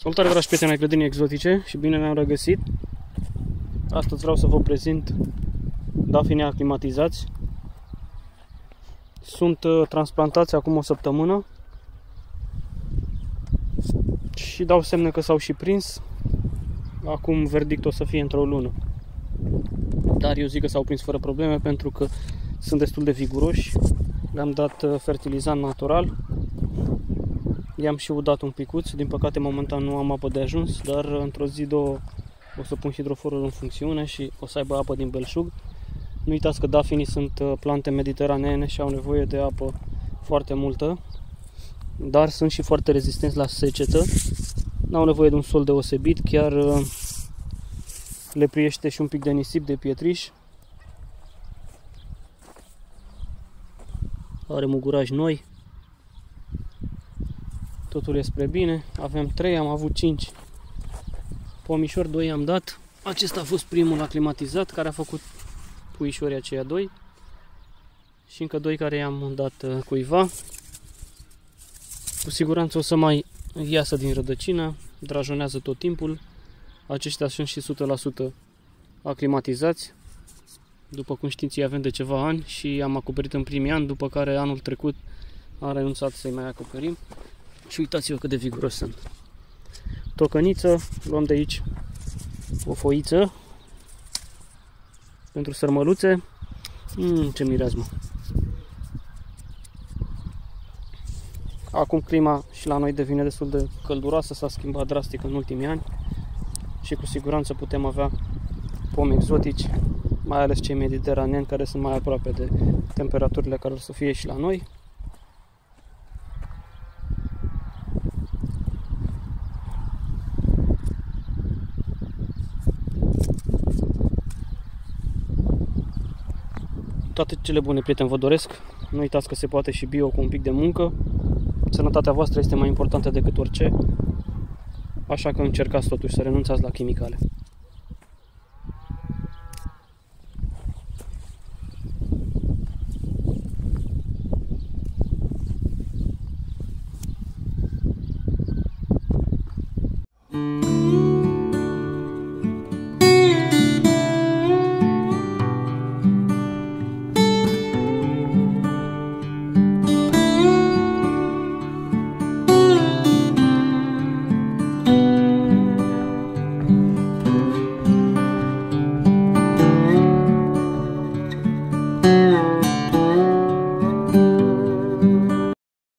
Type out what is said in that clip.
Salutare, dragi prieteni ai grădinii exotice și bine ne-am regăsit. Astăzi vreau să vă prezint dafinii aclimatizați. Sunt transplantați acum o săptămână și dau semne că s-au și prins. Acum verdict o să fie într-o lună. Dar eu zic că s-au prins fără probleme pentru că sunt destul de viguroși. Le-am dat fertilizant natural. I-am și udat un picuț, din păcate momentan nu am apă de ajuns, dar într-o zi, două o să pun hidroforul în funcțiune și o să aibă apă din belșug. Nu uitați că dafinii sunt plante mediteraneene și au nevoie de apă foarte multă, dar sunt și foarte rezistenți la secetă. N-au nevoie de un sol deosebit, chiar le priește și un pic de nisip, de pietriș. Are muguraji noi. Totul e spre bine. Avem 3, am avut 5 pomișori, 2 am dat. Acesta a fost primul aclimatizat care a făcut puișorii aceia 2 și încă 2 care i-am dat cuiva. Cu siguranță o să mai iasă din rădăcină, drajonează tot timpul. Aceștia sunt și 100% aclimatizați. După cum știți, îi avem de ceva ani și am acoperit în primii ani, după care anul trecut am renunțat să-i mai acoperim. Și uitați-vă cât de viguros sunt. Tocăniță, luăm de aici o foiță pentru sărmăluțe. Ce mireazmă! Acum clima și la noi devine destul de călduroasă, s-a schimbat drastic în ultimii ani și cu siguranță putem avea pomi exotici, mai ales cei mediteraneni care sunt mai aproape de temperaturile care o să fie și la noi. Toate cele bune, prieteni, vă doresc. Nu uitați că se poate și bio cu un pic de muncă. Sănătatea voastră este mai importantă decât orice. Așa că încercați totuși să renunțați la chimicale.